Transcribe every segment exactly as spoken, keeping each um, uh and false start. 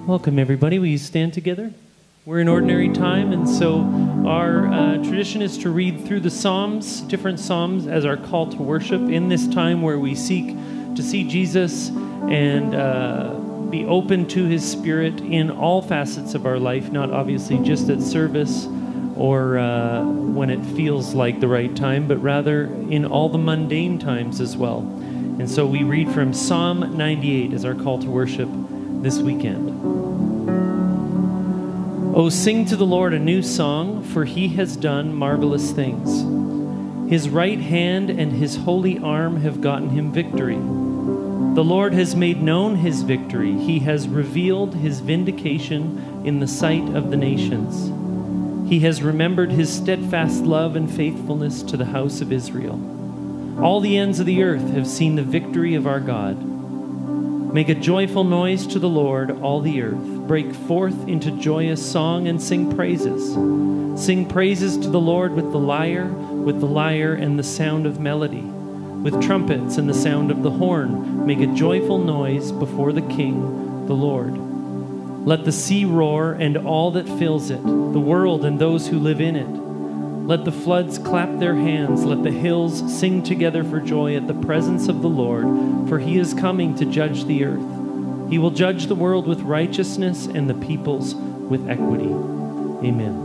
Welcome, everybody. Will you stand together? We're in ordinary time, and so our uh, tradition is to read through the Psalms, different Psalms, as our call to worship in this time where we seek to see Jesus and uh, be open to His Spirit in all facets of our life, not obviously just at service or uh, when it feels like the right time, but rather in all the mundane times as well. And so we read from Psalm ninety-eight as our call to worship this weekend. Oh, sing to the Lord a new song, for He has done marvelous things. His right hand and His holy arm have gotten Him victory. The Lord has made known His victory. He has revealed His vindication in the sight of the nations. He has remembered His steadfast love and faithfulness to the house of Israel. All the ends of the earth have seen the victory of our God. Make a joyful noise to the Lord, all the earth. Break forth into joyous song and sing praises. Sing praises to the Lord with the lyre, with the lyre and the sound of melody, with trumpets and the sound of the horn. Make a joyful noise before the King, the Lord. Let the sea roar and all that fills it, the world and those who live in it. Let the floods clap their hands. Let the hills sing together for joy at the presence of the Lord, for He is coming to judge the earth. He will judge the world with righteousness and the peoples with equity. Amen.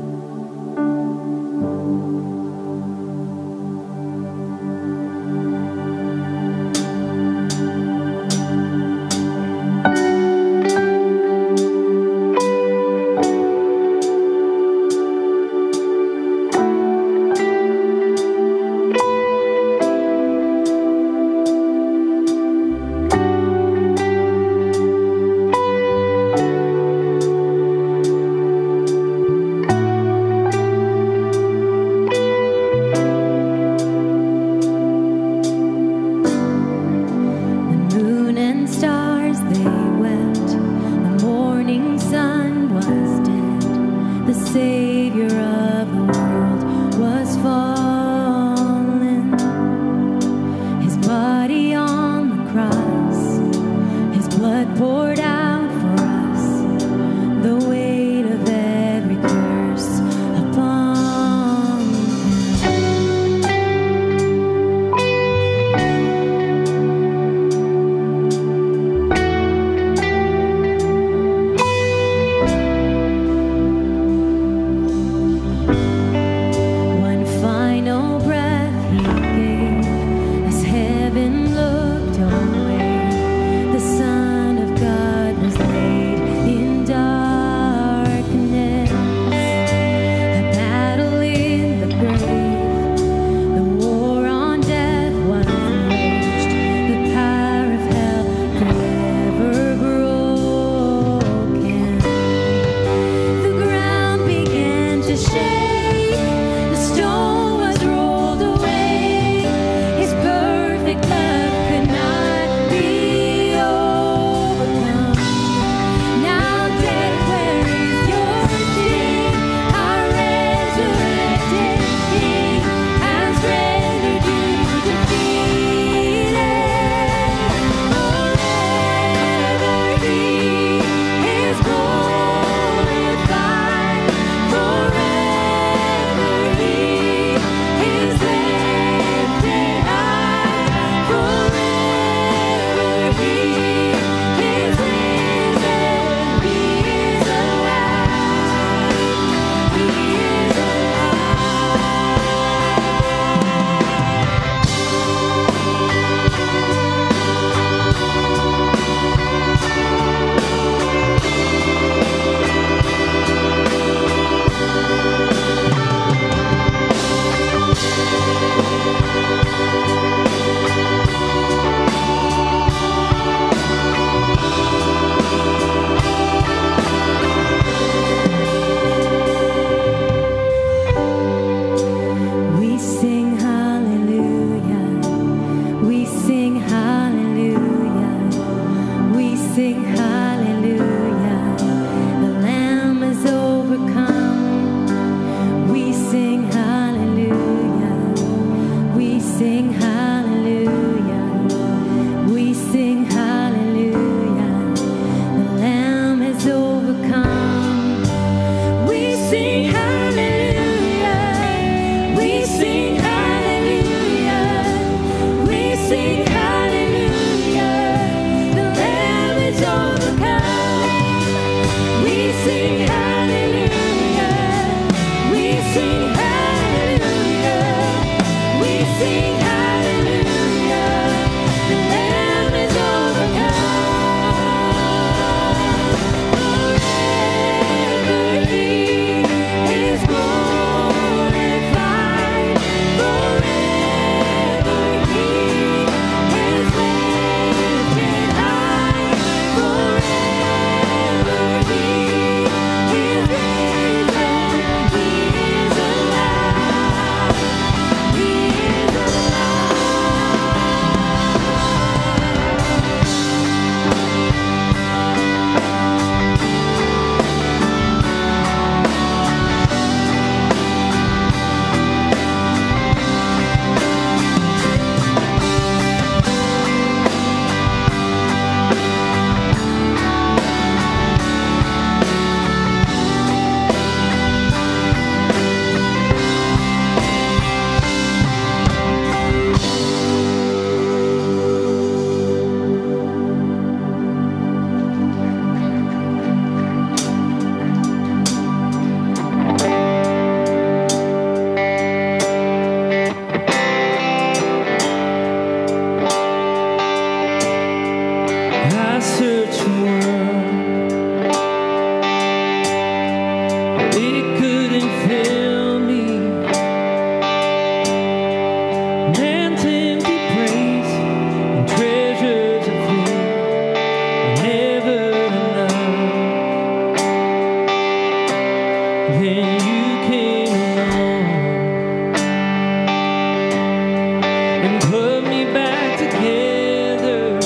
and put me back together.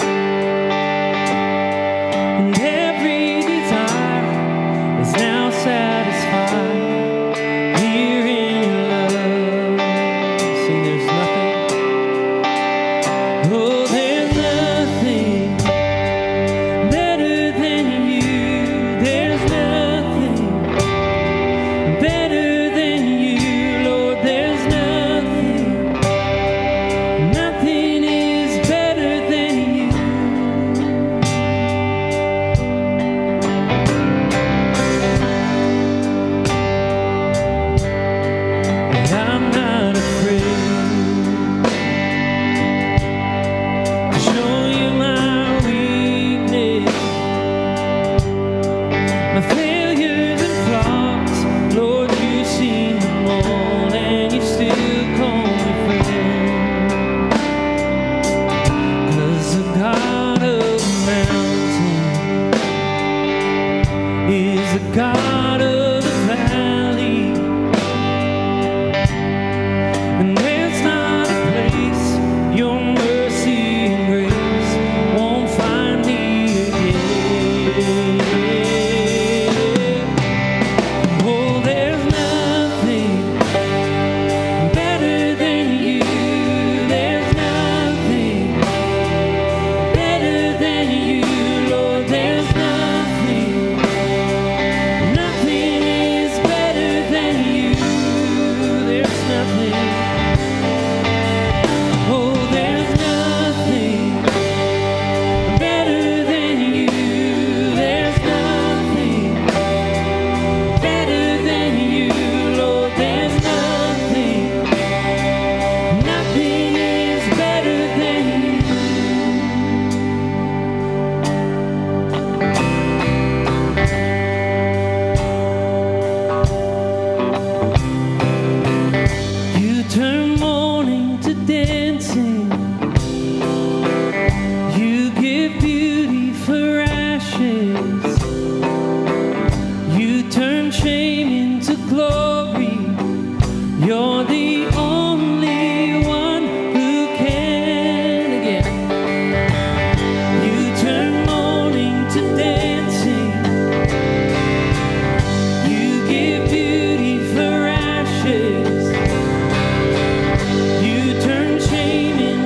And every desire is now satisfied here in your love. See, there's nothing, oh, there's nothing better than you. There's nothing better than you, Lord. There's nothing, nothing is better than you. And I'm not afraid to show you my weakness, my failures and flaws. Lord, you've seen them all, and you still call me friend. 'Cause the God of the mountain is the God of the valley, and there's not a place your mercy and grace won't find me again. Oh, there's nothing better than you. There's nothing better than you, Lord. There's nothing, nothing is better than you. There's nothing, oh, there's nothing better than you. There's nothing better than you, Lord. There's nothing, nothing is better than you. You turn mourning to dancing. You give beauty for ashes. You turn shame into glory. You're the only one who can again. You turn mourning to dancing. You give beauty for ashes. You turn shame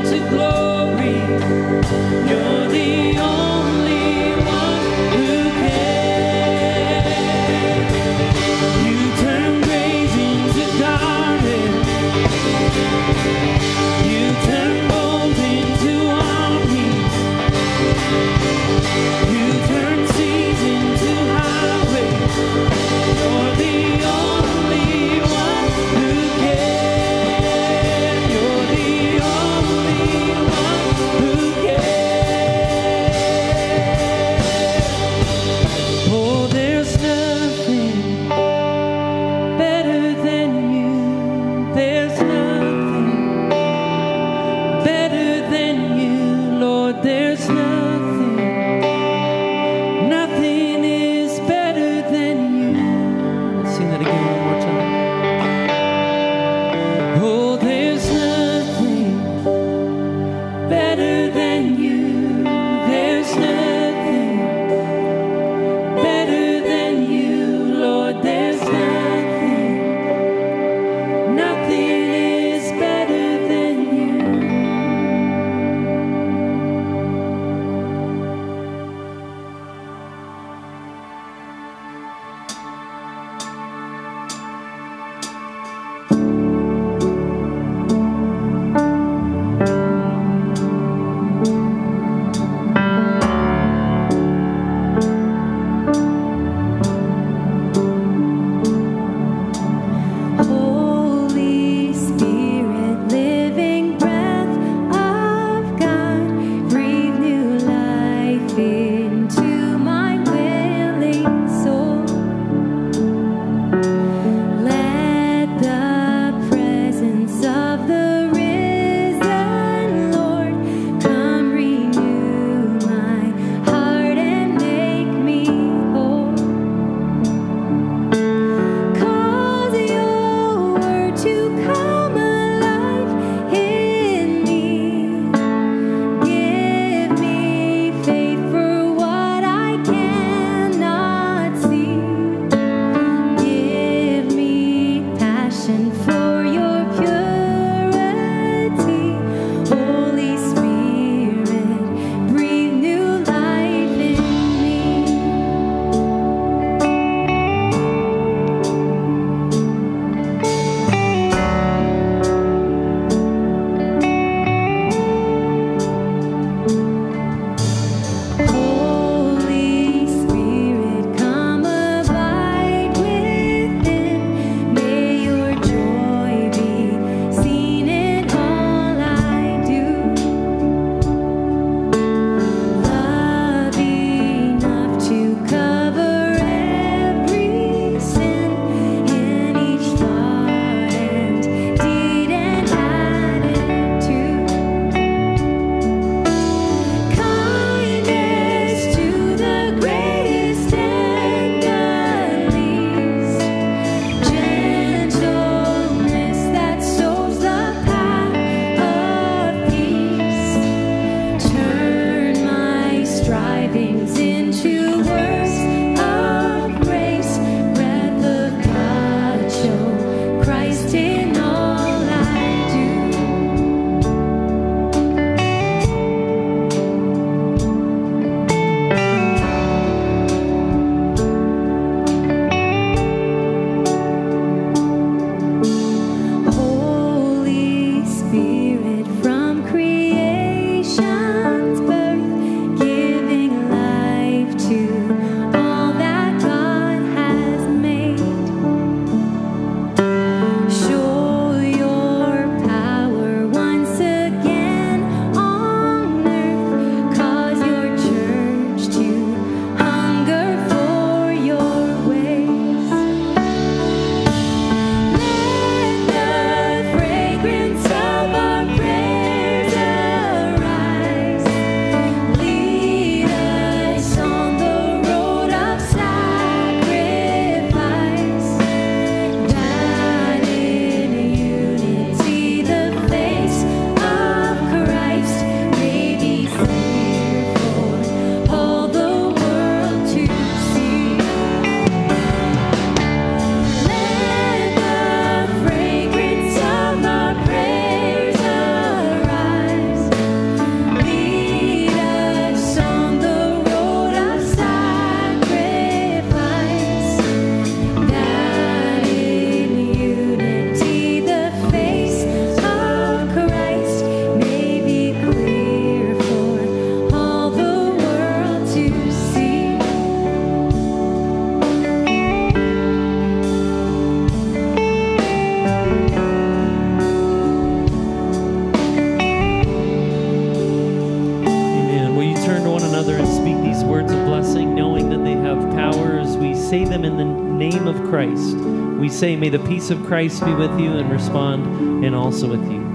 say them in the name of Christ. We say, may the peace of Christ be with you, and respond, and also with you.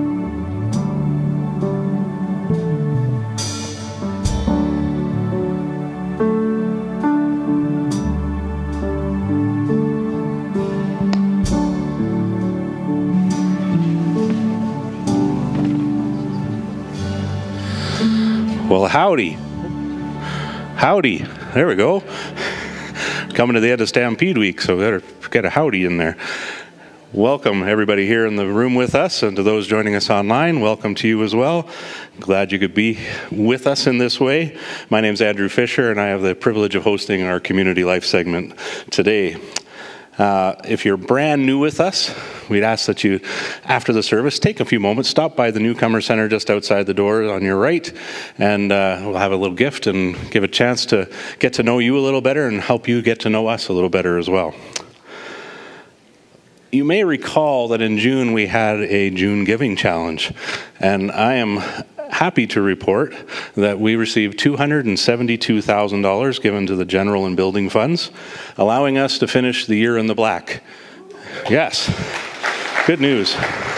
Well, howdy. Howdy. There we go. Coming to the end of Stampede Week, so better get a howdy in there. Welcome, everybody here in the room with us, and to those joining us online, welcome to you as well. Glad you could be with us in this way. My name's Andrew Fisher, and I have the privilege of hosting our Community Life segment today. Uh, if you're brand new with us, we'd ask that you, after the service, take a few moments, stop by the Newcomer Center just outside the door on your right, and uh, we'll have a little gift and give a chance to get to know you a little better and help you get to know us a little better as well. You may recall that in June we had a June Giving Challenge, and I am happy to report that we received two hundred seventy-two thousand dollars given to the general and building funds, allowing us to finish the year in the black. Yes, good news.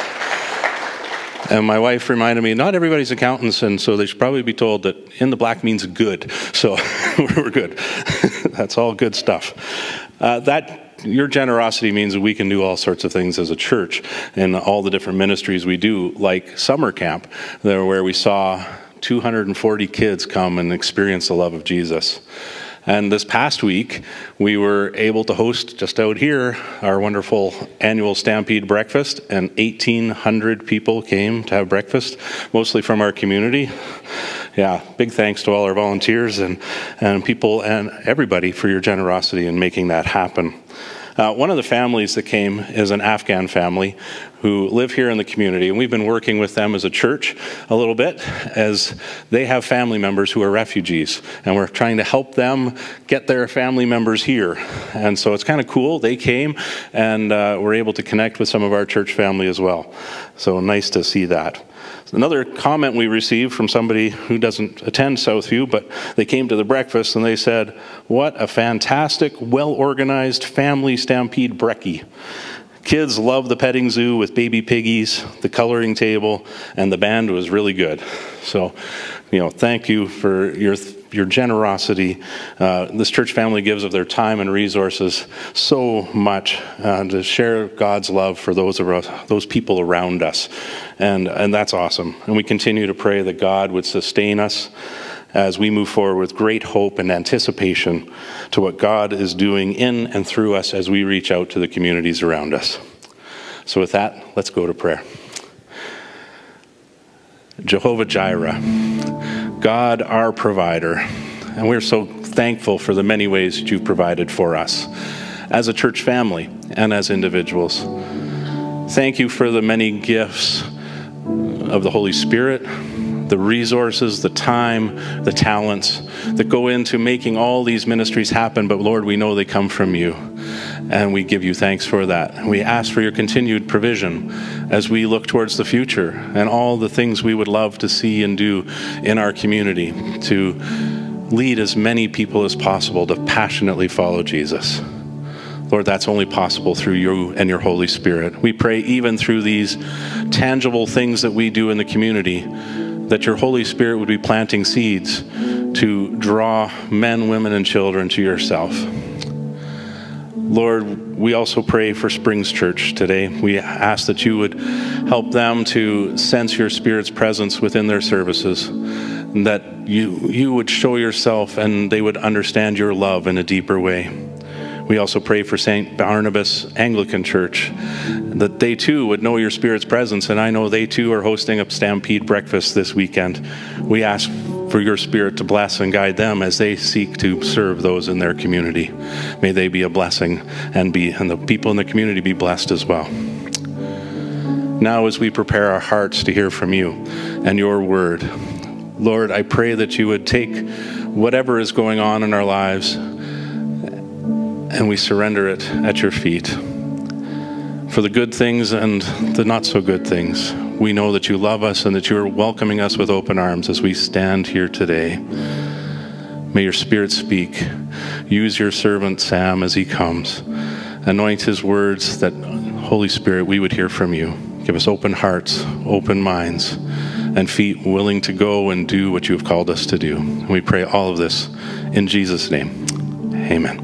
And my wife reminded me, not everybody's accountants, and so they should probably be told that in the black means good. So we're good. That's all good stuff. Uh, that Your generosity means that we can do all sorts of things as a church and all the different ministries we do, like summer camp, there where we saw two hundred forty kids come and experience the love of Jesus. And this past week, we were able to host just out here our wonderful annual Stampede breakfast, and eighteen hundred people came to have breakfast, mostly from our community. Yeah, big thanks to all our volunteers and, and people and everybody for your generosity in making that happen. Uh, one of the families that came is an Afghan family who live here in the community, and we've been working with them as a church a little bit as they have family members who are refugees, and we're trying to help them get their family members here. And so it's kind of cool. They came, and uh, we're able to connect with some of our church family as well. So nice to see that. Another comment we received from somebody who doesn't attend Southview, but they came to the breakfast and they said, "What a fantastic, well-organized family stampede brekkie. Kids love the petting zoo with baby piggies, the coloring table, and the band was really good." So, you know, thank you for your your generosity. Uh, this church family gives of their time and resources so much uh, to share God's love for those of us, those people around us, and and that's awesome. And we continue to pray that God would sustain us as we move forward with great hope and anticipation to what God is doing in and through us as we reach out to the communities around us. So with that, let's go to prayer. Jehovah Jireh, God our provider, and we're so thankful for the many ways that you've provided for us as a church family and as individuals. Thank you for the many gifts of the Holy Spirit, the resources, the time, the talents that go into making all these ministries happen. But Lord, we know they come from you, and we give you thanks for that. We ask for your continued provision as we look towards the future and all the things we would love to see and do in our community to lead as many people as possible to passionately follow Jesus. Lord, that's only possible through you and your Holy Spirit. We pray even through these tangible things that we do in the community, that your Holy Spirit would be planting seeds to draw men, women, and children to yourself. Lord, we also pray for Springs Church today. We ask that you would help them to sense your Spirit's presence within their services, and that you, you would show yourself and they would understand your love in a deeper way. We also pray for Saint Barnabas Anglican Church, that they too would know your Spirit's presence, and I know they too are hosting a Stampede breakfast this weekend. We ask for your Spirit to bless and guide them as they seek to serve those in their community. May they be a blessing, and be and the people in the community be blessed as well. Now, as we prepare our hearts to hear from you and your word, Lord, I pray that you would take whatever is going on in our lives and we surrender it at your feet. For the good things and the not so good things, we know that you love us and that you are welcoming us with open arms as we stand here today. May your Spirit speak. Use your servant Sam as he comes. Anoint his words that, Holy Spirit, we would hear from you. Give us open hearts, open minds, and feet willing to go and do what you have called us to do. And we pray all of this in Jesus' name. Amen.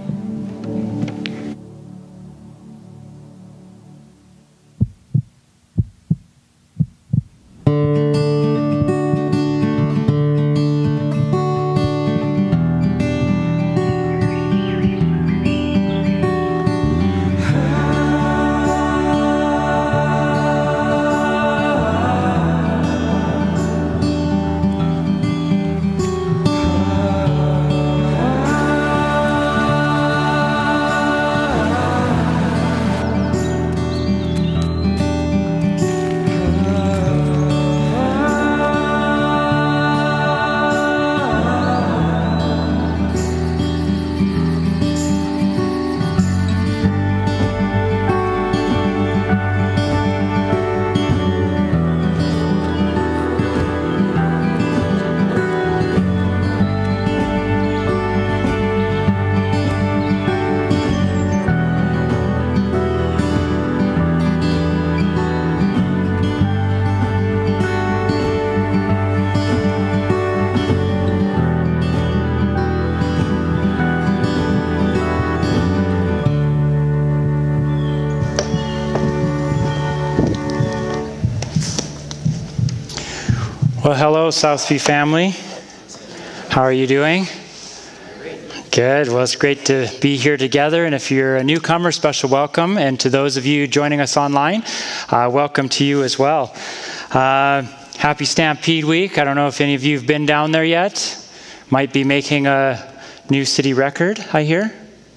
Well, hello, Southview family. How are you doing? Good. Well, it's great to be here together. And if you're a newcomer, special welcome. And to those of you joining us online, uh, welcome to you as well. Uh, happy Stampede Week. I don't know if any of you have been down there yet. Might be making a new city record, I hear.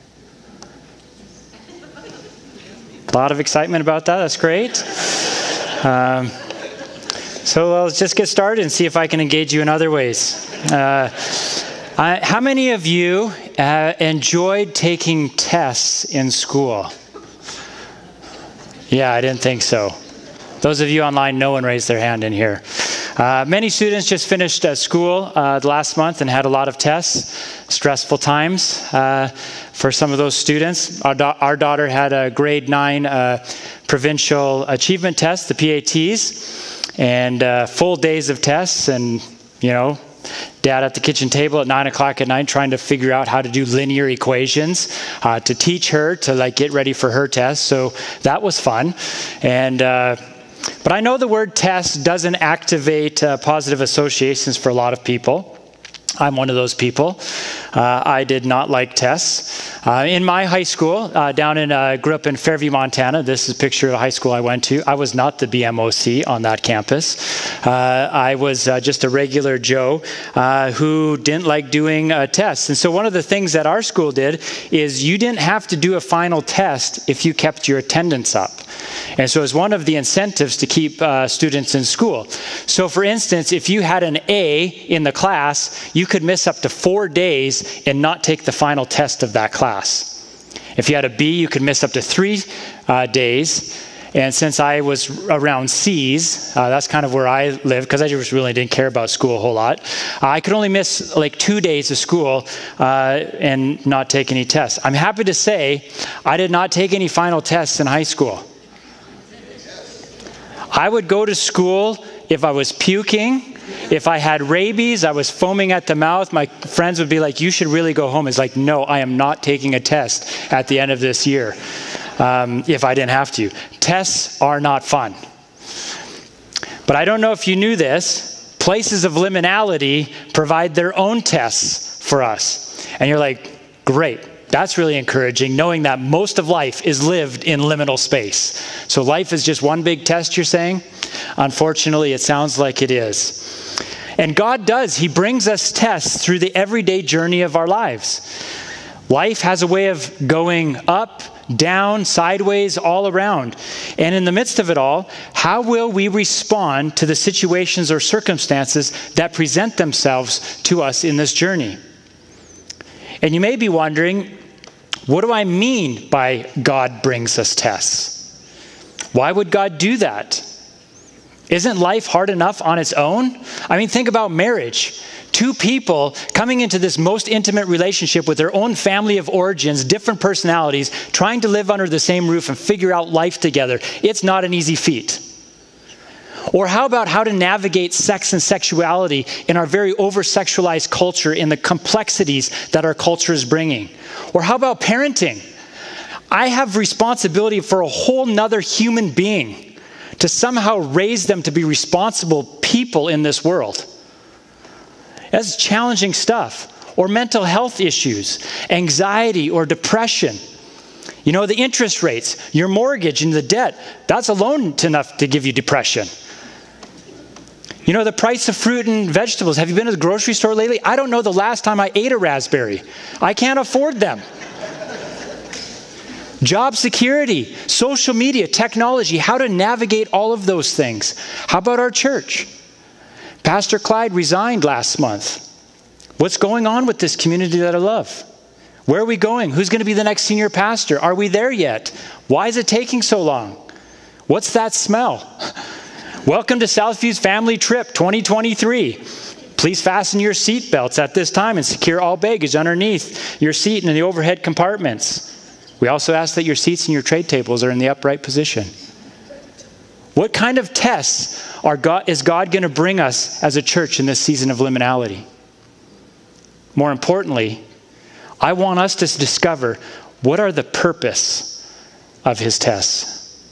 A lot of excitement about that. That's great. Um, So uh, let's just get started and see if I can engage you in other ways. Uh, I, how many of you uh, enjoyed taking tests in school? Yeah, I didn't think so. Those of you online, no one raised their hand in here. Uh, many students just finished uh, school uh, last month and had a lot of tests. Stressful times uh, for some of those students. Our, da- our daughter had a grade nine uh, provincial achievement test, the P A Ts. And uh, full days of tests, and, you know, Dad at the kitchen table at nine o'clock at night trying to figure out how to do linear equations uh, to teach her to, like, get ready for her test. So that was fun. And uh, but I know the word test doesn't activate uh, positive associations for a lot of people. I'm one of those people. Uh, I did not like tests. Uh, in my high school, uh, down in, uh, grew up in Fairview, Montana. This is a picture of the high school I went to. I was not the B M O C on that campus. Uh, I was uh, just a regular Joe uh, who didn't like doing uh, tests. And so one of the things that our school did is you didn't have to do a final test if you kept your attendance up. And so it was one of the incentives to keep uh, students in school. So for instance, if you had an A in the class, you could miss up to four days and not take the final test of that class. If you had a B, you could miss up to three uh, days. And since I was around C's, uh, that's kind of where I lived, because I just really didn't care about school a whole lot. Uh, I could only miss like two days of school uh, and not take any tests. I'm happy to say I did not take any final tests in high school. I would go to school if I was puking, if I had rabies, I was foaming at the mouth. My friends would be like, you should really go home. It's like, no, I am not taking a test at the end of this year um, if I didn't have to. Tests are not fun. But I don't know if you knew this. Places of liminality provide their own tests for us. And you're like, great. That's really encouraging, knowing that most of life is lived in liminal space. So life is just one big test, you're saying? Unfortunately, it sounds like it is. And God does. He brings us tests through the everyday journey of our lives. Life has a way of going up, down, sideways, all around. And in the midst of it all, how will we respond to the situations or circumstances that present themselves to us in this journey? And you may be wondering, what do I mean by God brings us tests? Why would God do that? Isn't life hard enough on its own? I mean, think about marriage. Two people coming into this most intimate relationship with their own family of origins, different personalities, trying to live under the same roof and figure out life together. It's not an easy feat. Or how about how to navigate sex and sexuality in our very over-sexualized culture, in the complexities that our culture is bringing? Or how about parenting? I have responsibility for a whole nother human being to somehow raise them to be responsible people in this world. That's challenging stuff. Or mental health issues, anxiety or depression. You know, the interest rates, your mortgage and the debt, that's alone enough to give you depression. You know, the price of fruit and vegetables. Have you been to the grocery store lately? I don't know the last time I ate a raspberry. I can't afford them. Job security, social media, technology, how to navigate all of those things. How about our church? Pastor Clyde resigned last month. What's going on with this community that I love? Where are we going? Who's going to be the next senior pastor? Are we there yet? Why is it taking so long? What's that smell? Welcome to Southview's family trip twenty twenty-three. Please fasten your seat belts at this time and secure all baggage underneath your seat and in the overhead compartments. We also ask that your seats and your tray tables are in the upright position. What kind of tests are God, is God going to bring us as a church in this season of liminality? More importantly, I want us to discover what are the purpose of his tests.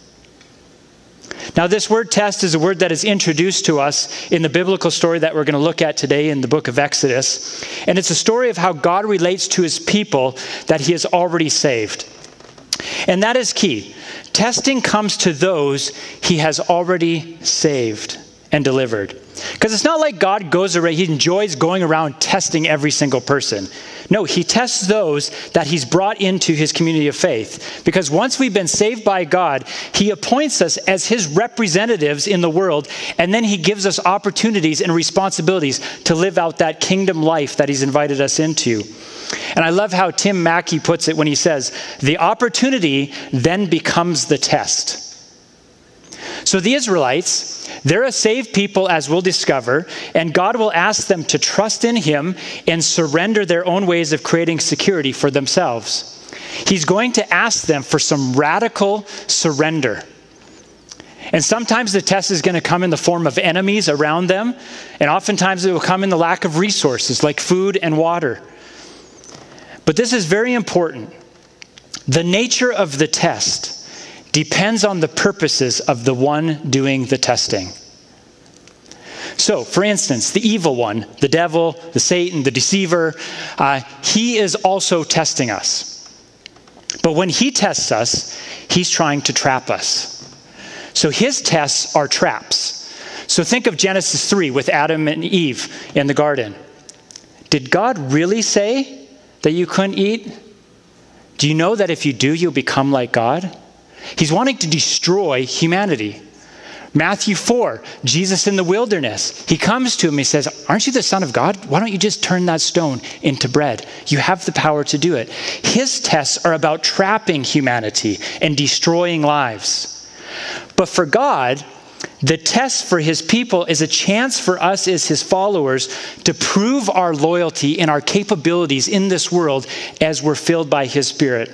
Now, this word test is a word that is introduced to us in the biblical story that we're going to look at today in the book of Exodus. And it's a story of how God relates to his people that he has already saved. And that is key. Testing comes to those he has already saved and delivered. Because it's not like God goes around, he enjoys going around testing every single person. No, he tests those that he's brought into his community of faith. Because once we've been saved by God, he appoints us as his representatives in the world, and then he gives us opportunities and responsibilities to live out that kingdom life that he's invited us into. And I love how Tim Mackey puts it when he says, the opportunity then becomes the test. So the Israelites, they're a saved people, as we'll discover, and God will ask them to trust in him and surrender their own ways of creating security for themselves. He's going to ask them for some radical surrender. And sometimes the test is going to come in the form of enemies around them, and oftentimes it will come in the lack of resources like food and water. But this is very important. The nature of the test depends on the purposes of the one doing the testing. So, for instance, the evil one, the devil, the Satan, the deceiver, uh, he is also testing us. But when he tests us, he's trying to trap us. So his tests are traps. So think of Genesis three with Adam and Eve in the garden. Did God really say that you couldn't eat? Do you know that if you do, you'll become like God? He's wanting to destroy humanity. Matthew four, Jesus in the wilderness. He comes to him, he says, aren't you the Son of God? Why don't you just turn that stone into bread? You have the power to do it. His tests are about trapping humanity and destroying lives. But for God, the test for his people is a chance for us as his followers to prove our loyalty and our capabilities in this world as we're filled by his Spirit.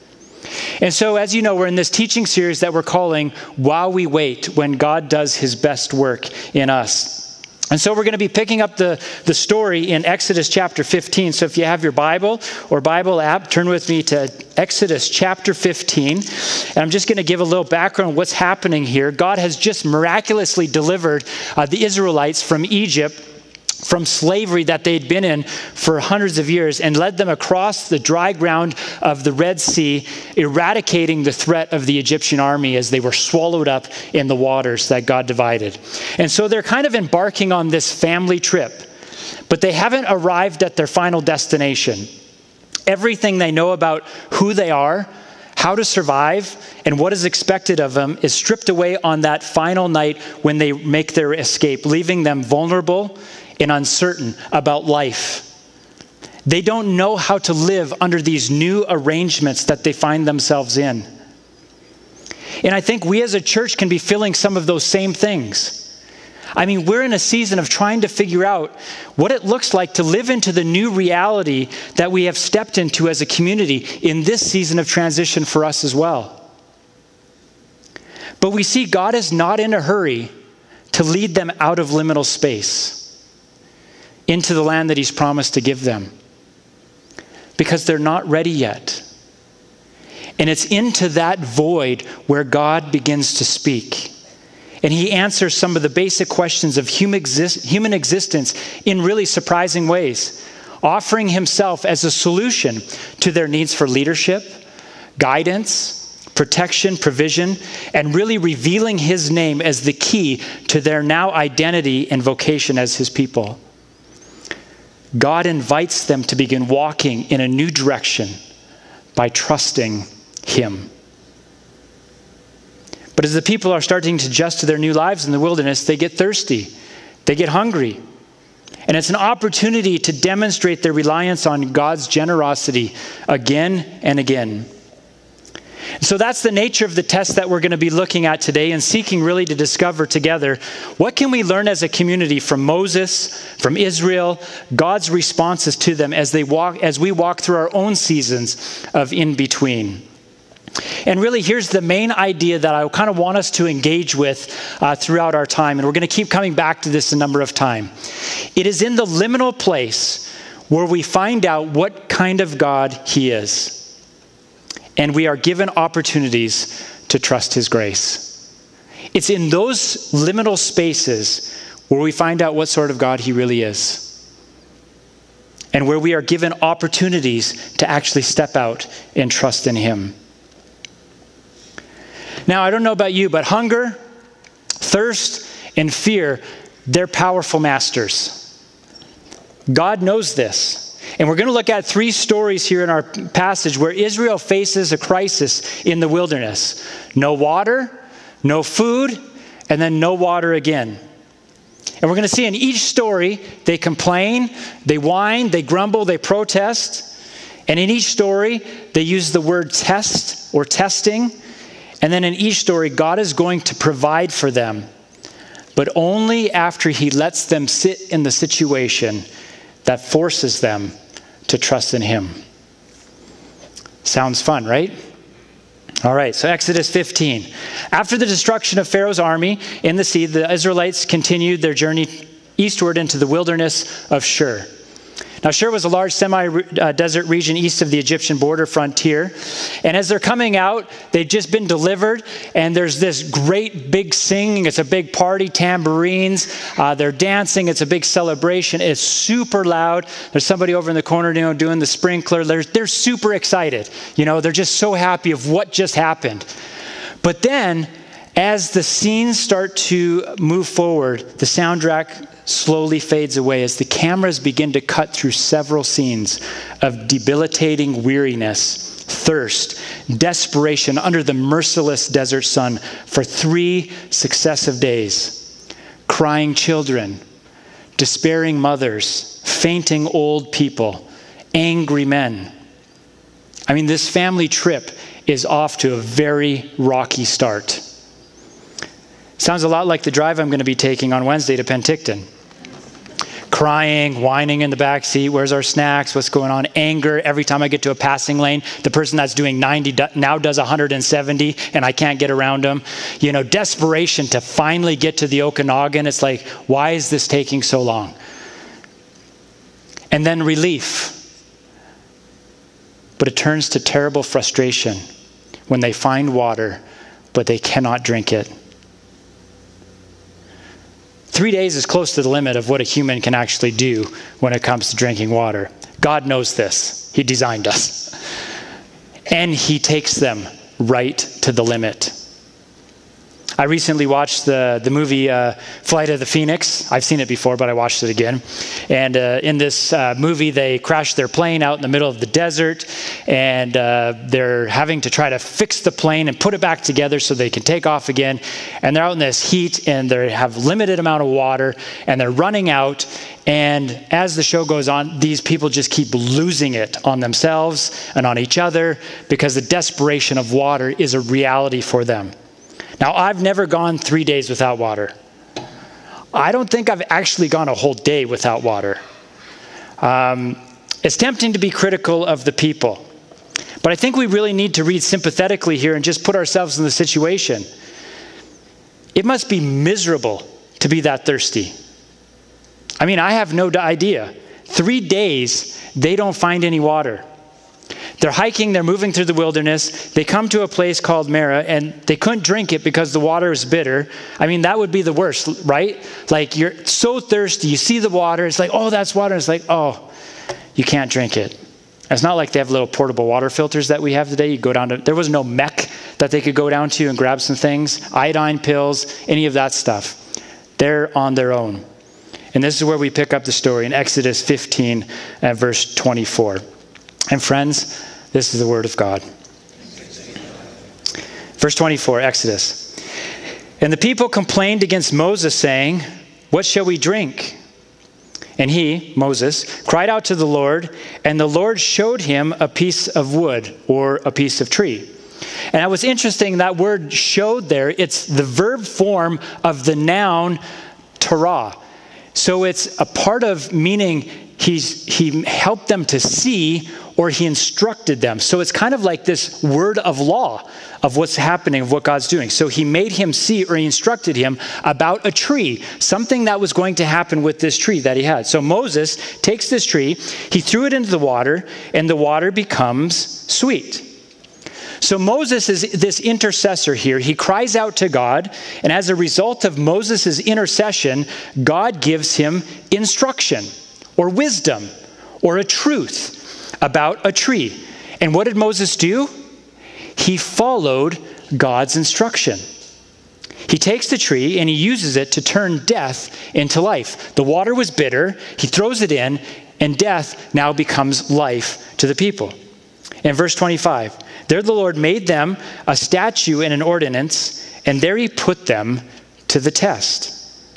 And so, as you know, we're in this teaching series that we're calling While We Wait, when God does his best work in us. And so we're going to be picking up the, the story in Exodus chapter fifteen. So if you have your Bible or Bible app, turn with me to Exodus chapter fifteen. And I'm just going to give a little background on what's happening here. God has just miraculously delivered uh, the Israelites from Egypt, from slavery that they'd been in for hundreds of years, and led them across the dry ground of the Red Sea, eradicating the threat of the Egyptian army as they were swallowed up in the waters that God divided. And so they're kind of embarking on this family trip, but they haven't arrived at their final destination. Everything they know about who they are, how to survive, and what is expected of them is stripped away on that final night when they make their escape, leaving them vulnerable and uncertain about life. They don't know how to live under these new arrangements that they find themselves in. And I think we as a church can be feeling some of those same things. I mean, we're in a season of trying to figure out what it looks like to live into the new reality that we have stepped into as a community in this season of transition for us as well. But we see God is not in a hurry to lead them out of liminal space into the land that he's promised to give them, because they're not ready yet. And it's into that void where God begins to speak. And he answers some of the basic questions of human, exist- human existence in really surprising ways, offering himself as a solution to their needs for leadership, guidance, protection, provision, and really revealing his name as the key to their now identity and vocation as his people. God invites them to begin walking in a new direction by trusting him. But as the people are starting to adjust to their new lives in the wilderness, they get thirsty, they get hungry. And it's an opportunity to demonstrate their reliance on God's generosity again and again. So that's the nature of the test that we're going to be looking at today and seeking really to discover together. What can we learn as a community from Moses, from Israel, God's responses to them as they walk, as we walk through our own seasons of in-between? And really, here's the main idea that I kind of want us to engage with uh, throughout our time. And we're going to keep coming back to this a number of times. It is in the liminal place where we find out what kind of God he is. And we are given opportunities to trust his grace. It's in those liminal spaces where we find out what sort of God he really is. And where we are given opportunities to actually step out and trust in him. Now, I don't know about you, but hunger, thirst, and fear, they're powerful masters. God knows this. And we're going to look at three stories here in our passage where Israel faces a crisis in the wilderness. No water, no food, and then no water again. And we're going to see in each story, they complain, they whine, they grumble, they protest. And in each story, they use the word test or testing. And then in each story, God is going to provide for them, but only after he lets them sit in the situation that forces them to trust in him. Sounds fun, right? All right, so Exodus fifteen. After the destruction of Pharaoh's army in the sea, the Israelites continued their journey eastward into the wilderness of Shur. Now, Shur was a large semi-desert region east of the Egyptian border frontier. And as they're coming out, they've just been delivered. And there's this great big singing. It's a big party, tambourines. Uh, they're dancing. It's a big celebration. It's super loud. There's somebody over in the corner, you know, doing the sprinkler. They're, they're super excited. You know, they're just so happy of what just happened. But then, as the scenes start to move forward, the soundtrack slowly fades away as the cameras begin to cut through several scenes of debilitating weariness, thirst, desperation under the merciless desert sun for three successive days. Crying children, despairing mothers, fainting old people, angry men. I mean, this family trip is off to a very rocky start. Sounds a lot like the drive I'm going to be taking on Wednesday to Penticton. Crying, whining in the back seat. Where's our snacks? What's going on? Anger. Every time I get to a passing lane, the person that's doing ninety now does one hundred seventy, and I can't get around them. You know, desperation to finally get to the Okanagan. It's like, why is this taking so long? And then relief. But it turns to terrible frustration when they find water, but they cannot drink it. Three days is close to the limit of what a human can actually do when it comes to drinking water. God knows this. He designed us. And he takes them right to the limit. I recently watched the, the movie uh, Flight of the Phoenix. I've seen it before, but I watched it again. And uh, in this uh, movie, they crash their plane out in the middle of the desert. And uh, they're having to try to fix the plane and put it back together so they can take off again. And they're out in this heat, and they have limited amount of water, and they're running out. And as the show goes on, these people just keep losing it on themselves and on each other because the desperation of water is a reality for them. Now, I've never gone three days without water. I don't think I've actually gone a whole day without water. Um, it's tempting to be critical of the people. But I think we really need to read sympathetically here and just put ourselves in the situation. It must be miserable to be that thirsty. I mean, I have no idea. Three days, they don't find any water. They're hiking, they're moving through the wilderness. They come to a place called Marah, and they couldn't drink it because the water is bitter. I mean, that would be the worst, right? Like, you're so thirsty, you see the water, it's like, oh, that's water. It's like, oh, you can't drink it. It's not like they have little portable water filters that we have today. You go down to, there was no mech that they could go down to and grab some things, iodine pills, any of that stuff. They're on their own. And this is where we pick up the story in Exodus fifteen and verse twenty-four. And friends, this is the word of God. Verse twenty-four, Exodus. And the people complained against Moses, saying, what shall we drink? And he, Moses, cried out to the Lord, and the Lord showed him a piece of wood, or a piece of tree. And it was interesting, that word showed there, it's the verb form of the noun Torah. So it's a part of meaning he's, he helped them to see, or he instructed them. So it's kind of like this word of law of what's happening, of what God's doing. So he made him see, or he instructed him about a tree, something that was going to happen with this tree that he had. So Moses takes this tree, he threw it into the water, and the water becomes sweet. So Moses is this intercessor here. He cries out to God, and as a result of Moses' intercession, God gives him instruction, or wisdom, or a truth about a tree. And what did Moses do? He followed God's instruction. He takes the tree and he uses it to turn death into life. The water was bitter. He throws it in, and death now becomes life to the people. In verse twenty-five, there the Lord made them a statute and an ordinance, and there he put them to the test.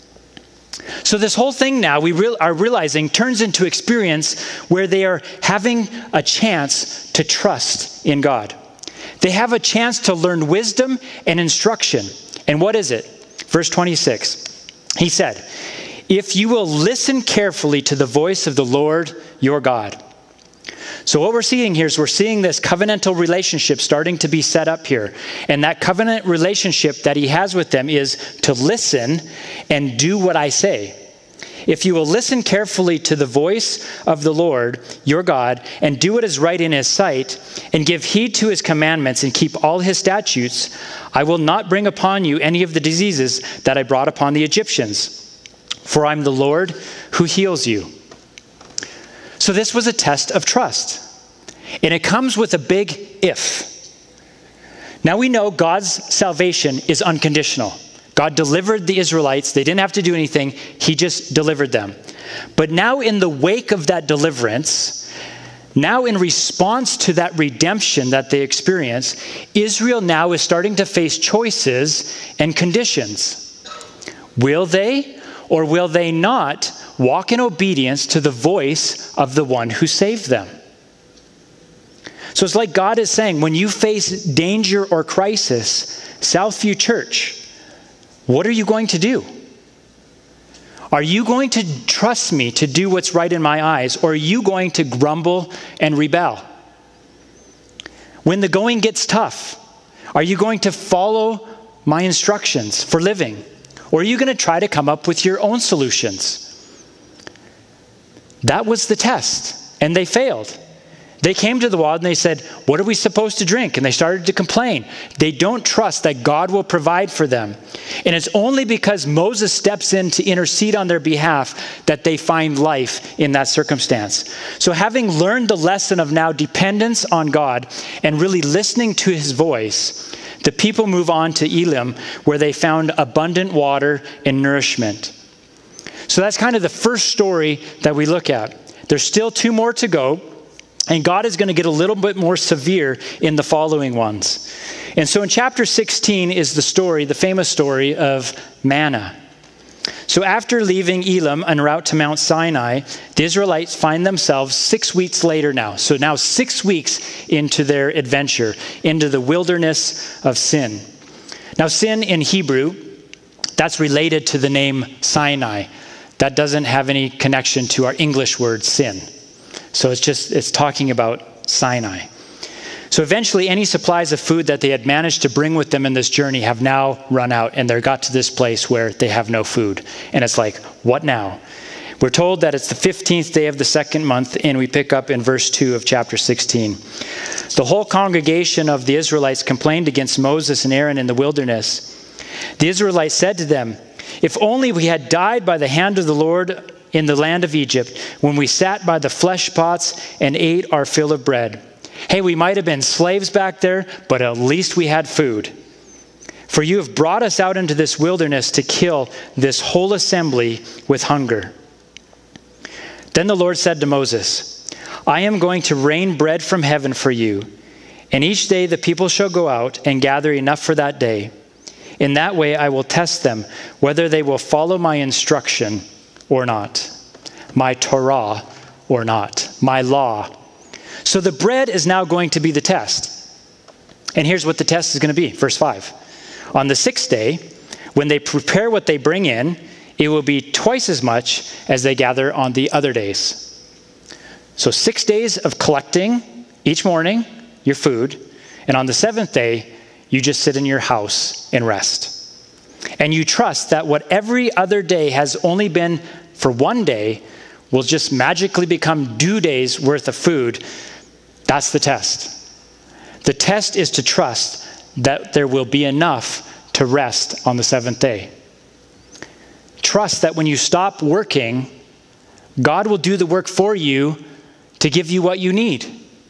So this whole thing now, we real, are realizing, turns into experience where they are having a chance to trust in God. They have a chance to learn wisdom and instruction. And what is it? Verse twenty-six, he said, if you will listen carefully to the voice of the Lord your God. So what we're seeing here is we're seeing this covenantal relationship starting to be set up here. And that covenant relationship that he has with them is to listen and do what I say. If you will listen carefully to the voice of the Lord, your God, and do what is right in his sight, and give heed to his commandments and keep all his statutes, I will not bring upon you any of the diseases that I brought upon the Egyptians. For I'm the Lord who heals you. So this was a test of trust. And it comes with a big if. Now we know God's salvation is unconditional. God delivered the Israelites. They didn't have to do anything. He just delivered them. But now in the wake of that deliverance, now in response to that redemption that they experienced, Israel now is starting to face choices and conditions. Will they or will they not walk in obedience to the voice of the one who saved them? So it's like God is saying, when you face danger or crisis, Southview Church, what are you going to do? Are you going to trust me to do what's right in my eyes, or are you going to grumble and rebel? When the going gets tough, are you going to follow my instructions for living? Or are you going to try to come up with your own solutions? That was the test, and they failed. They came to the wall and they said, what are we supposed to drink? And they started to complain. They don't trust that God will provide for them. And it's only because Moses steps in to intercede on their behalf that they find life in that circumstance. So having learned the lesson of now dependence on God and really listening to his voice, the people move on to Elim, where they found abundant water and nourishment. So that's kind of the first story that we look at. There's still two more to go. And God is going to get a little bit more severe in the following ones. And so in chapter sixteen is the story, the famous story of manna. So after leaving Elim en route to Mount Sinai, the Israelites find themselves six weeks later now. So now six weeks into their adventure, into the wilderness of sin. Now sin in Hebrew, that's related to the name Sinai. That doesn't have any connection to our English word sin. So it's just, it's talking about Sinai. So eventually any supplies of food that they had managed to bring with them in this journey have now run out, and they got to this place where they have no food. And it's like, what now? We're told that it's the fifteenth day of the second month, and we pick up in verse two of chapter sixteen. The whole congregation of the Israelites complained against Moses and Aaron in the wilderness. The Israelites said to them, "If only we had died by the hand of the Lord in the land of Egypt, when we sat by the flesh pots and ate our fill of bread. Hey, we might have been slaves back there, but at least we had food. For you have brought us out into this wilderness to kill this whole assembly with hunger." Then the Lord said to Moses, "I am going to rain bread from heaven for you, and each day the people shall go out and gather enough for that day. In that way I will test them, whether they will follow my instruction or not, my Torah or not, my law." So the bread is now going to be the test. And here's what the test is going to be, verse five. On the sixth day, when they prepare what they bring in, it will be twice as much as they gather on the other days. So six days of collecting each morning your food, and on the seventh day, you just sit in your house and rest. And you trust that what every other day has only been for one day will just magically become due days worth of food. That's the test. The test is to trust that there will be enough to rest on the seventh day. Trust that when you stop working, God will do the work for you to give you what you need.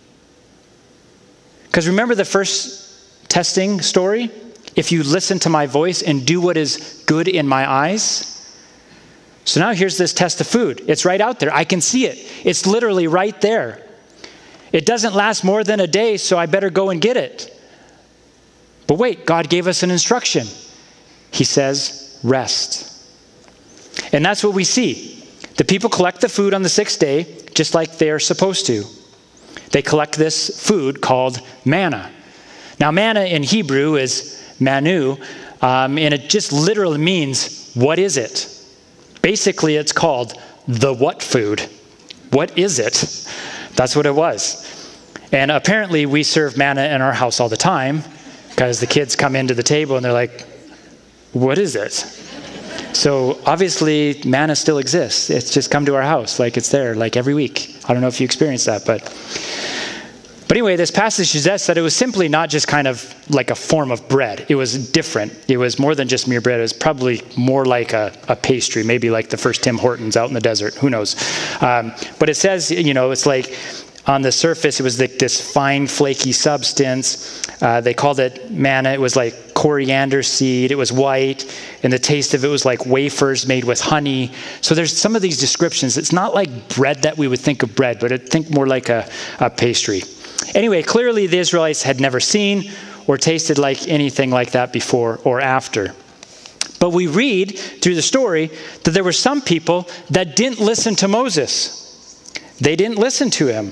Because remember the first testing story? If you listen to my voice and do what is good in my eyes. So now here's this test of food. It's right out there. I can see it. It's literally right there. It doesn't last more than a day, so I better go and get it. But wait, God gave us an instruction. He says, rest. And that's what we see. The people collect the food on the sixth day, just like they're supposed to. They collect this food called manna. Now, manna in Hebrew is manu, um, and it just literally means, what is it? Basically, it's called the what food. What is it? That's what it was. And apparently, we serve manna in our house all the time, because the kids come into the table and they're like, what is it? So obviously, manna still exists. It's just come to our house, like it's there, like every week. I don't know if you experienced that, but... But anyway, this passage suggests that it was simply not just kind of like a form of bread. It was different. It was more than just mere bread. It was probably more like a, a pastry, maybe like the first Tim Hortons out in the desert. Who knows? Um, but it says, you know, it's like on the surface, it was like this fine, flaky substance. Uh, they called it manna. It was like coriander seed. It was white. And the taste of it was like wafers made with honey. So there's some of these descriptions. It's not like bread that we would think of bread, but I think more like a, a pastry. Anyway, clearly the Israelites had never seen or tasted like anything like that before or after. But we read through the story that there were some people that didn't listen to Moses. They didn't listen to him.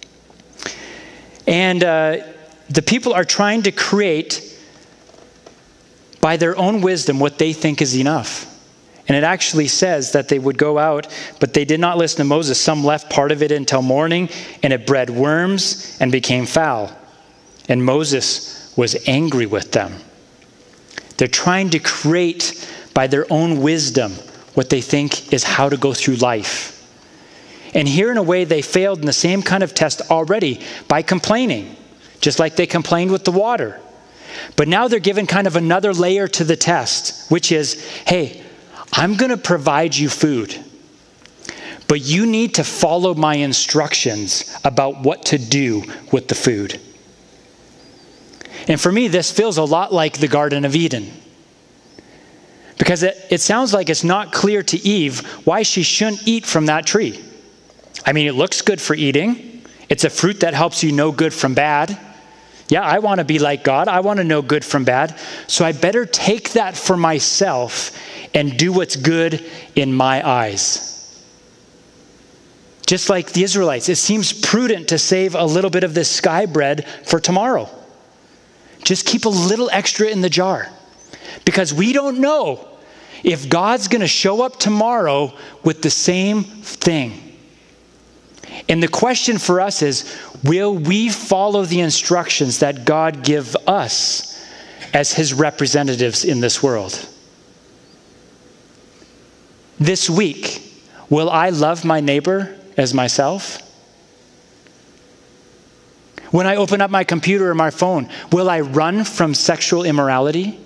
And uh, the people are trying to create by their own wisdom what they think is enough. And it actually says that they would go out, but they did not listen to Moses. Some left part of it until morning, and it bred worms and became foul. And Moses was angry with them. They're trying to create by their own wisdom what they think is how to go through life. And here in a way they failed in the same kind of test already by complaining, just like they complained with the water. But now they're given kind of another layer to the test, which is, hey, I'm going to provide you food, but you need to follow my instructions about what to do with the food. And for me, this feels a lot like the Garden of Eden, because it, it sounds like it's not clear to Eve why she shouldn't eat from that tree. I mean, it looks good for eating. It's a fruit that helps you know good from bad. Yeah, I want to be like God. I want to know good from bad. So I better take that for myself and do what's good in my eyes. Just like the Israelites, it seems prudent to save a little bit of this sky bread for tomorrow. Just keep a little extra in the jar, because we don't know if God's going to show up tomorrow with the same thing. And the question for us is, will we follow the instructions that God gives us as his representatives in this world? This week, will I love my neighbor as myself? When I open up my computer or my phone, will I run from sexual immorality?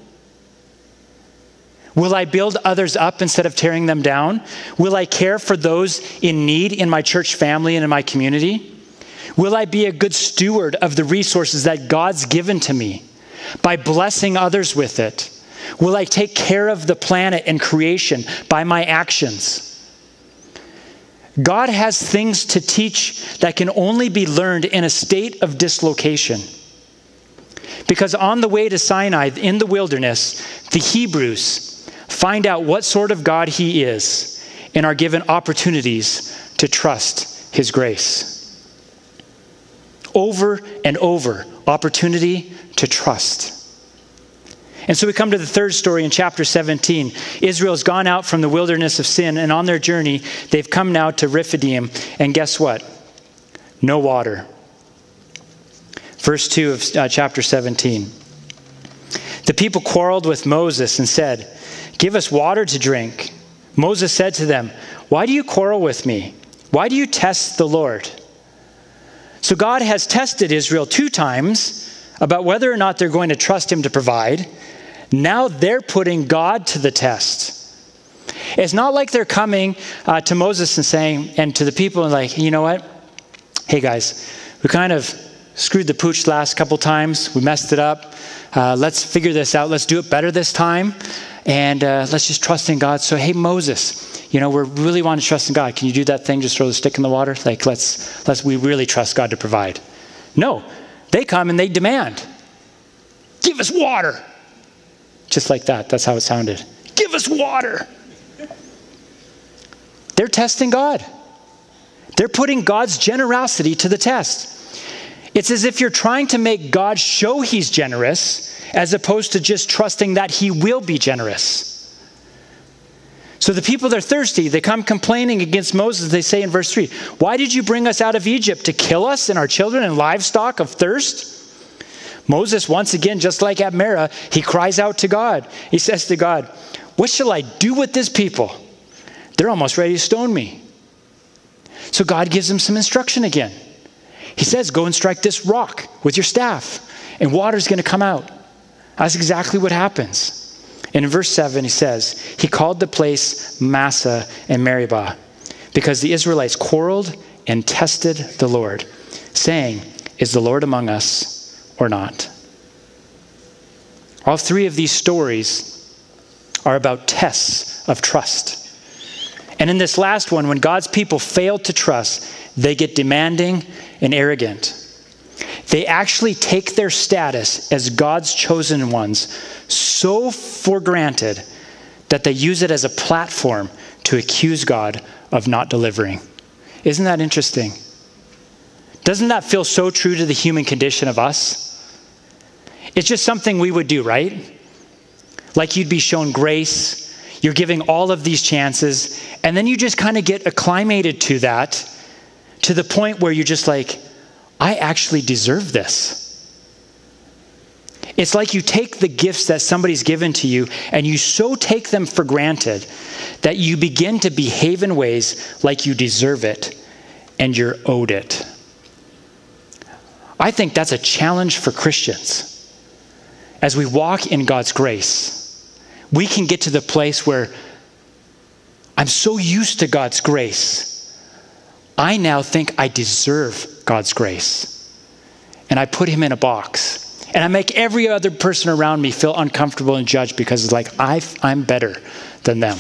Will I build others up instead of tearing them down? Will I care for those in need in my church family and in my community? Will I be a good steward of the resources that God's given to me by blessing others with it? Will I take care of the planet and creation by my actions? God has things to teach that can only be learned in a state of dislocation. Because on the way to Sinai in the wilderness, the Hebrews find out what sort of God he is and are given opportunities to trust his grace. Over and over, opportunity to trust. And so we come to the third story in chapter seventeen. Israel's gone out from the wilderness of sin, and on their journey, they've come now to Rephidim. And guess what? No water. Verse two of uh, chapter seventeen. The people quarreled with Moses and said, "Give us water to drink." Moses said to them, "Why do you quarrel with me? Why do you test the Lord?" So God has tested Israel two times about whether or not they're going to trust him to provide. Now they're putting God to the test. It's not like they're coming uh, to Moses and saying, and to the people, and like, you know what? Hey guys, we kind of screwed the pooch last couple times. We messed it up. Uh, let's figure this out. Let's do it better this time. And uh, let's just trust in God. So, hey, Moses, you know, we really want to trust in God. Can you do that thing? Just throw the stick in the water? Like, let's, let's, we really trust God to provide. No, they come and they demand, give us water. Just like that. That's how it sounded. Give us water. They're testing God. They're putting God's generosity to the test. It's as if you're trying to make God show he's generous as opposed to just trusting that he will be generous. So the people, they're thirsty. They come complaining against Moses. They say in verse three, "Why did you bring us out of Egypt to kill us and our children and livestock of thirst?" Moses, once again, just like at Merah, he cries out to God. He says to God, "What shall I do with this people? They're almost ready to stone me." So God gives him some instruction again. He says, "Go and strike this rock with your staff, and water's going to come out." That's exactly what happens. And in verse seven, he says, he called the place Massah and Meribah, because the Israelites quarreled and tested the Lord, saying, "Is the Lord among us or not?" All three of these stories are about tests of trust. And in this last one, when God's people fail to trust, they get demanding and arrogant. They actually take their status as God's chosen ones so for granted that they use it as a platform to accuse God of not delivering. Isn't that interesting? Doesn't that feel so true to the human condition of us? It's just something we would do, right? Like you'd be shown grace, you're giving all of these chances, and then you just kind of get acclimated to that, to the point where you're just like, I actually deserve this. It's like you take the gifts that somebody's given to you and you so take them for granted that you begin to behave in ways like you deserve it and you're owed it. I think that's a challenge for Christians. As we walk in God's grace, we can get to the place where I'm so used to God's grace, I now think I deserve God's grace. And I put him in a box. And I make every other person around me feel uncomfortable and judged because it's like, I've, I'm better than them.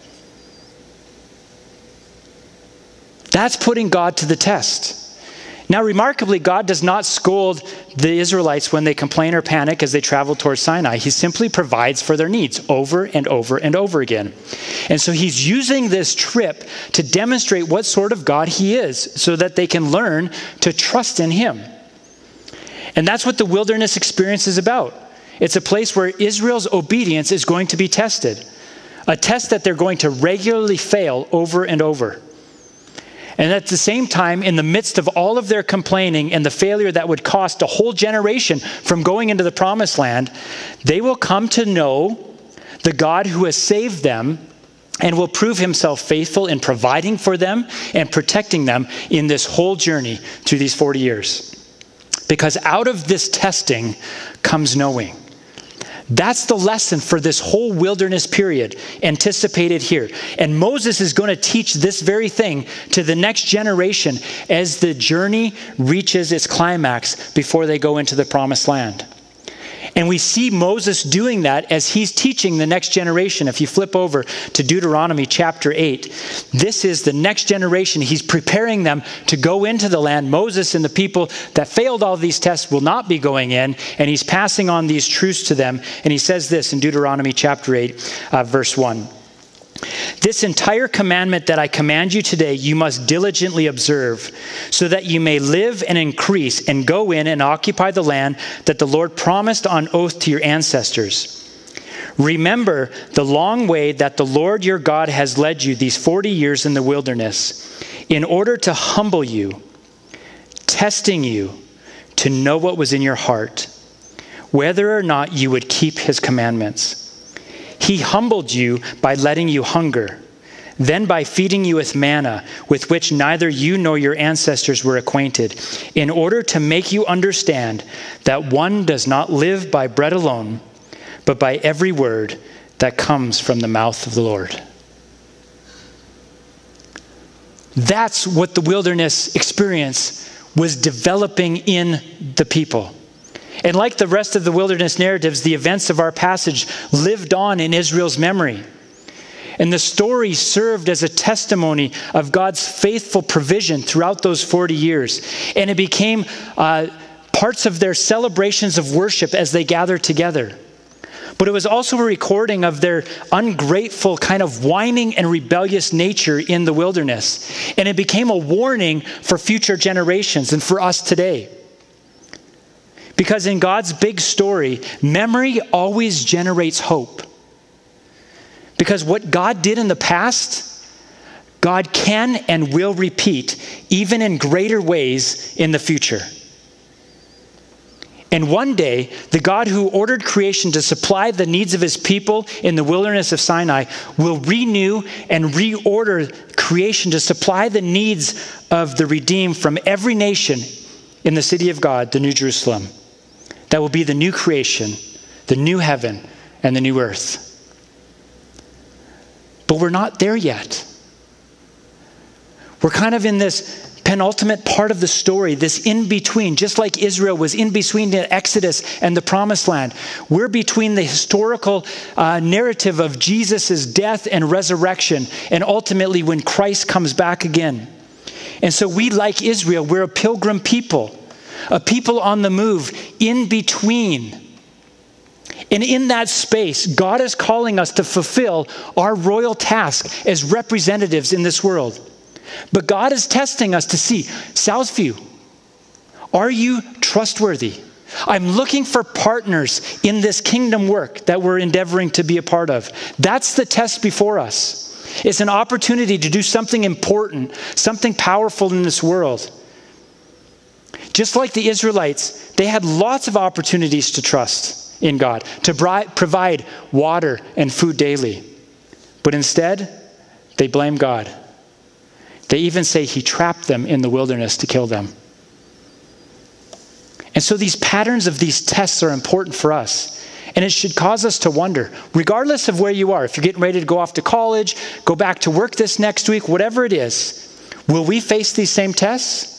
That's putting God to the test. Now, remarkably, God does not scold the Israelites when they complain or panic as they travel towards Sinai. He simply provides for their needs over and over and over again. And so he's using this trip to demonstrate what sort of God he is so that they can learn to trust in him. And that's what the wilderness experience is about. It's a place where Israel's obedience is going to be tested. A test that they're going to regularly fail over and over. And at the same time, in the midst of all of their complaining and the failure that would cost a whole generation from going into the promised land, they will come to know the God who has saved them and will prove himself faithful in providing for them and protecting them in this whole journey through these forty years. Because out of this testing comes knowing. That's the lesson for this whole wilderness period anticipated here. And Moses is going to teach this very thing to the next generation as the journey reaches its climax before they go into the promised land. And we see Moses doing that as he's teaching the next generation. If you flip over to Deuteronomy chapter eight, this is the next generation. He's preparing them to go into the land. Moses and the people that failed all these tests will not be going in, and he's passing on these truths to them. And he says this in Deuteronomy chapter eight, uh, verse one. This entire commandment that I command you today, you must diligently observe, so that you may live and increase and go in and occupy the land that the Lord promised on oath to your ancestors. Remember the long way that the Lord your God has led you these forty years in the wilderness, in order to humble you, testing you to know what was in your heart, whether or not you would keep his commandments. He humbled you by letting you hunger, then by feeding you with manna, with which neither you nor your ancestors were acquainted, in order to make you understand that one does not live by bread alone, but by every word that comes from the mouth of the Lord. That's what the wilderness experience was developing in the people. And like the rest of the wilderness narratives, the events of our passage lived on in Israel's memory. And the story served as a testimony of God's faithful provision throughout those forty years. And it became uh, parts of their celebrations of worship as they gathered together. But it was also a recording of their ungrateful kind of whining and rebellious nature in the wilderness. And it became a warning for future generations and for us today. Because in God's big story, memory always generates hope. Because what God did in the past, God can and will repeat, even in greater ways in the future. And one day, the God who ordered creation to supply the needs of his people in the wilderness of Sinai will renew and reorder creation to supply the needs of the redeemed from every nation in the city of God, the New Jerusalem. That will be the new creation, the new heaven, and the new earth. But we're not there yet. We're kind of in this penultimate part of the story, this in-between, just like Israel was in between the Exodus and the Promised Land. We're between the historical uh, narrative of Jesus' death and resurrection, and ultimately when Christ comes back again. And so we, like Israel, we're a pilgrim people. A people on the move, in between. And in that space, God is calling us to fulfill our royal task as representatives in this world. But God is testing us to see, Southview, are you trustworthy? I'm looking for partners in this kingdom work that we're endeavoring to be a part of. That's the test before us. It's an opportunity to do something important, something powerful in this world. Just like the Israelites, they had lots of opportunities to trust in God, to provide water and food daily. But instead, they blame God. They even say he trapped them in the wilderness to kill them. And so these patterns of these tests are important for us. And it should cause us to wonder, regardless of where you are, if you're getting ready to go off to college, go back to work this next week, whatever it is, will we face these same tests?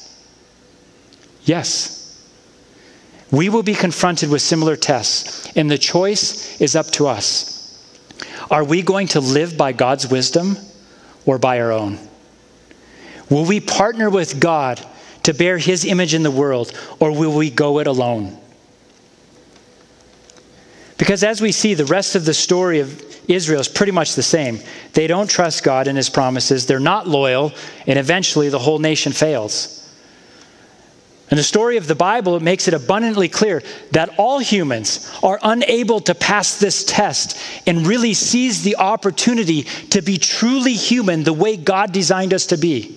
Yes. We will be confronted with similar tests, and the choice is up to us. Are we going to live by God's wisdom or by our own? Will we partner with God to bear his image in the world, or will we go it alone? Because as we see, the rest of the story of Israel is pretty much the same. They don't trust God and his promises. They're not loyal, and eventually the whole nation fails. And the story of the Bible makes it abundantly clear that all humans are unable to pass this test and really seize the opportunity to be truly human the way God designed us to be.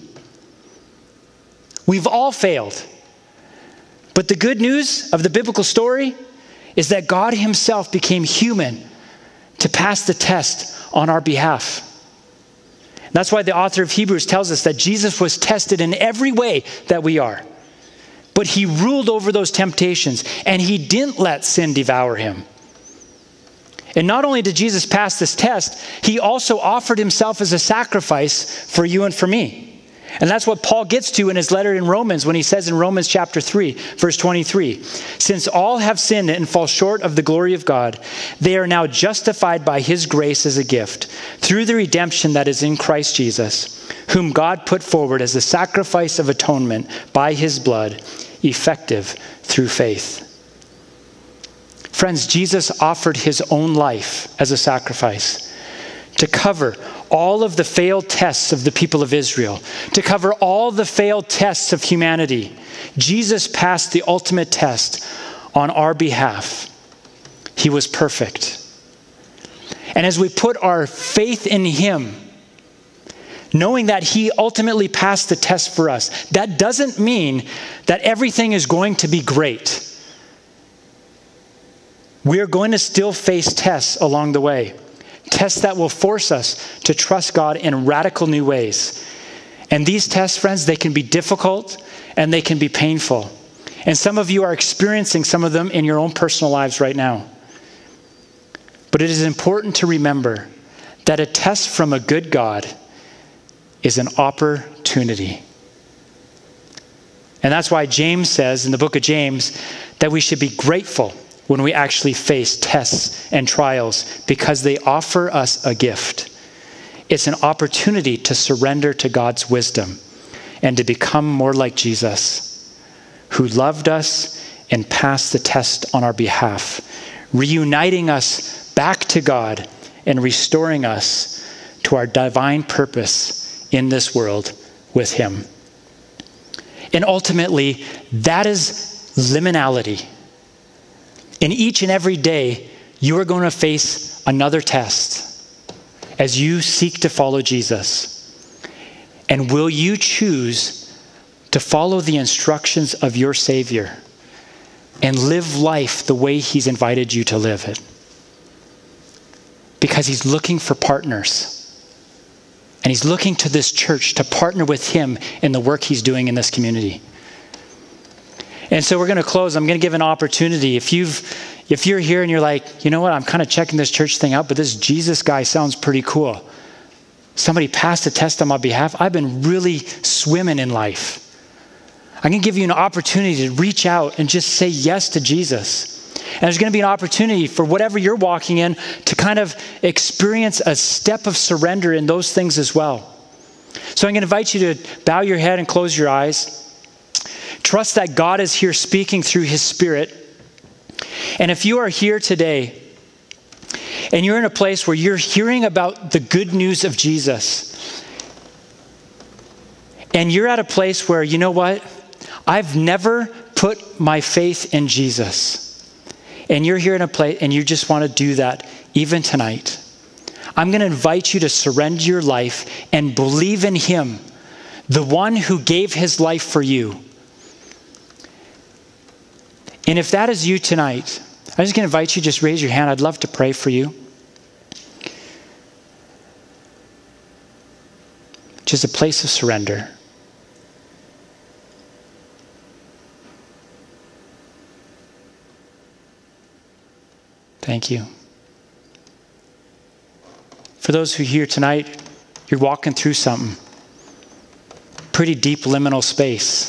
We've all failed. But the good news of the biblical story is that God himself became human to pass the test on our behalf. That's why the author of Hebrews tells us that Jesus was tested in every way that we are. But he ruled over those temptations, and he didn't let sin devour him. And not only did Jesus pass this test, he also offered himself as a sacrifice for you and for me. And that's what Paul gets to in his letter in Romans when he says in Romans chapter three, verse twenty-three, since all have sinned and fall short of the glory of God, they are now justified by his grace as a gift through the redemption that is in Christ Jesus, whom God put forward as a sacrifice of atonement by his blood, effective through faith. Friends, Jesus offered his own life as a sacrifice to cover all of the failed tests of the people of Israel, to cover all the failed tests of humanity. Jesus passed the ultimate test on our behalf. He was perfect. And as we put our faith in him, knowing that he ultimately passed the test for us, that doesn't mean that everything is going to be great. We're going to still face tests along the way. Tests that will force us to trust God in radical new ways. And these tests, friends, they can be difficult and they can be painful. And some of you are experiencing some of them in your own personal lives right now. But it is important to remember that a test from a good God is an opportunity. And that's why James says in the book of James that we should be grateful when we actually face tests and trials because they offer us a gift. It's an opportunity to surrender to God's wisdom and to become more like Jesus, who loved us and passed the test on our behalf, reuniting us back to God and restoring us to our divine purpose in this world with him. And ultimately, that is liminality. In each and every day, you are going to face another test as you seek to follow Jesus. And will you choose to follow the instructions of your Savior and live life the way he's invited you to live it? Because he's looking for partners. And he's looking to this church to partner with him in the work he's doing in this community. And so we're going to close. I'm going to give an opportunity. If you've, if you're here and you're like, you know what, I'm kind of checking this church thing out, but this Jesus guy sounds pretty cool. Somebody passed a test on my behalf. I've been really swimming in life. I'm going to give you an opportunity to reach out and just say yes to Jesus. And there's going to be an opportunity for whatever you're walking in to kind of experience a step of surrender in those things as well. So I'm going to invite you to bow your head and close your eyes. Trust that God is here speaking through his Spirit. And if you are here today and you're in a place where you're hearing about the good news of Jesus, and you're at a place where, you know what, I've never put my faith in Jesus, and you're here in a place and you just want to do that even tonight, I'm going to invite you to surrender your life and believe in him, the one who gave his life for you. And if that is you tonight, I'm just going to invite you, just raise your hand. I'd love to pray for you. Just a place of surrender. Thank you. For those who are here tonight, you're walking through something. Pretty deep liminal space.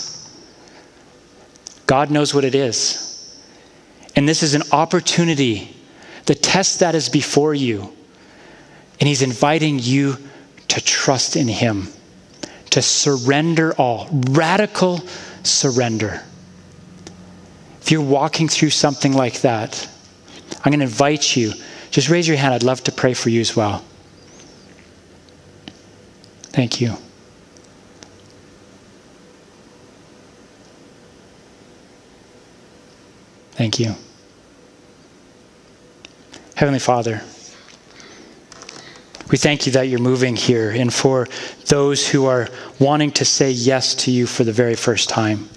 God knows what it is. And this is an opportunity, the test that is before you. And he's inviting you to trust in him, to surrender all, radical surrender. If you're walking through something like that, I'm going to invite you, just raise your hand. I'd love to pray for you as well. Thank you. Thank you. Heavenly Father, we thank you that you're moving here, and for those who are wanting to say yes to you for the very first time.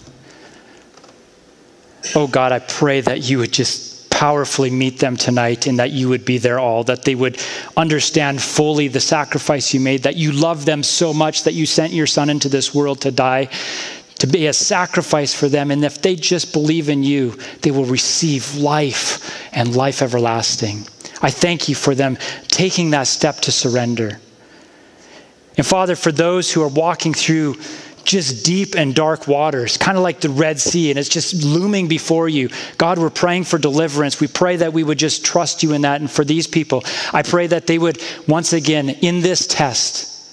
Oh God, I pray that you would just powerfully meet them tonight, and that you would be their all, that they would understand fully the sacrifice you made, that you love them so much that you sent your Son into this world to die, to be a sacrifice for them. And if they just believe in you, they will receive life and life everlasting. I thank you for them taking that step to surrender. And Father, for those who are walking through just deep and dark waters, kind of like the Red Sea, and it's just looming before you, God, we're praying for deliverance. We pray that we would just trust you in that. And for these people, I pray that they would, once again, in this test,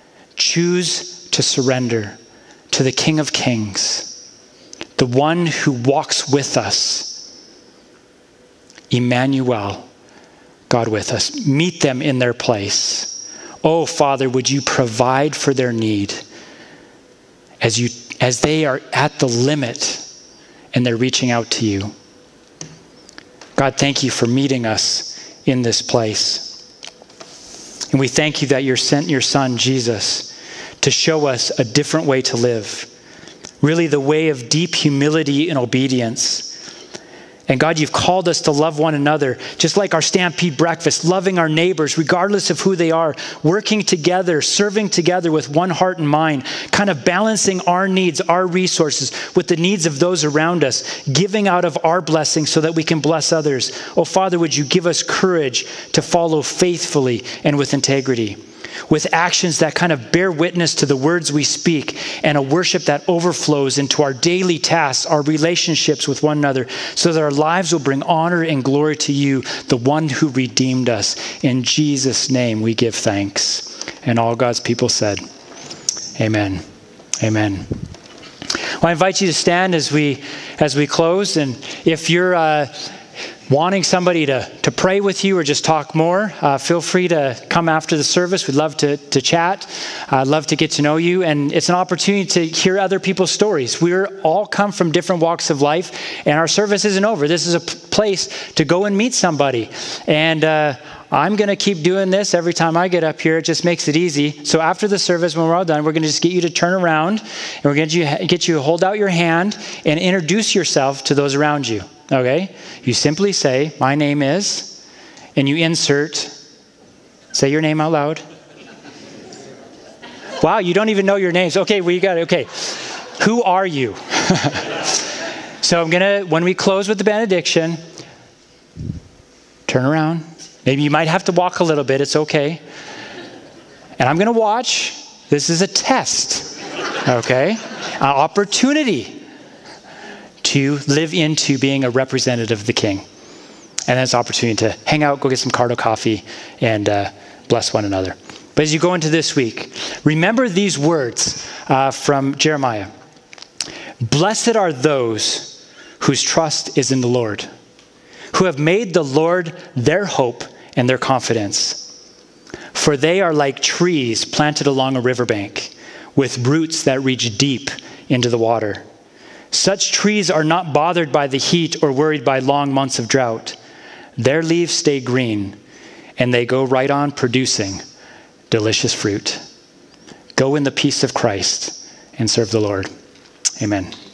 choose to surrender to the King of Kings, the one who walks with us, Emmanuel, God with us. Meet them in their place. Oh, Father, would you provide for their need as you as they are at the limit and they're reaching out to you. God, thank you for meeting us in this place. And we thank you that you sent your Son, Jesus, to show us a different way to live. Really the way of deep humility and obedience. And God, you've called us to love one another, just like our Stampede breakfast, loving our neighbors, regardless of who they are, working together, serving together with one heart and mind, kind of balancing our needs, our resources with the needs of those around us, giving out of our blessings so that we can bless others. Oh, Father, would you give us courage to follow faithfully and with integrity, with actions that kind of bear witness to the words we speak, and a worship that overflows into our daily tasks, our relationships with one another, so that our lives will bring honor and glory to you, the one who redeemed us. In Jesus' name we give thanks. And all God's people said, amen. Amen. Well, I invite you to stand as we as we close. And if you're uh, wanting somebody to, to pray with you or just talk more, uh, feel free to come after the service. We'd love to, to chat. I'd love to get to know you. And it's an opportunity to hear other people's stories. We're all come from different walks of life, and our service isn't over. This is a p- place to go and meet somebody. And uh, I'm going to keep doing this every time I get up here. It just makes it easy. So after the service, when we're all done, we're going to just get you to turn around, and we're going to get you, get you to hold out your hand and introduce yourself to those around you. Okay? You simply say, my name is, and you insert, say your name out loud. Wow, you don't even know your names. Okay, well, you got it. Okay. Who are you? So I'm going to, when we close with the benediction, turn around. Maybe you might have to walk a little bit. It's okay. And I'm going to watch. This is a test. Okay? An opportunity to live into being a representative of the King. And then it's an opportunity to hang out, go get some Cardo coffee, and uh, bless one another. But as you go into this week, remember these words uh, from Jeremiah. Blessed are those whose trust is in the Lord, who have made the Lord their hope and their confidence. For they are like trees planted along a riverbank, with roots that reach deep into the water. Such trees are not bothered by the heat or worried by long months of drought. Their leaves stay green, and they go right on producing delicious fruit. Go in the peace of Christ and serve the Lord. Amen.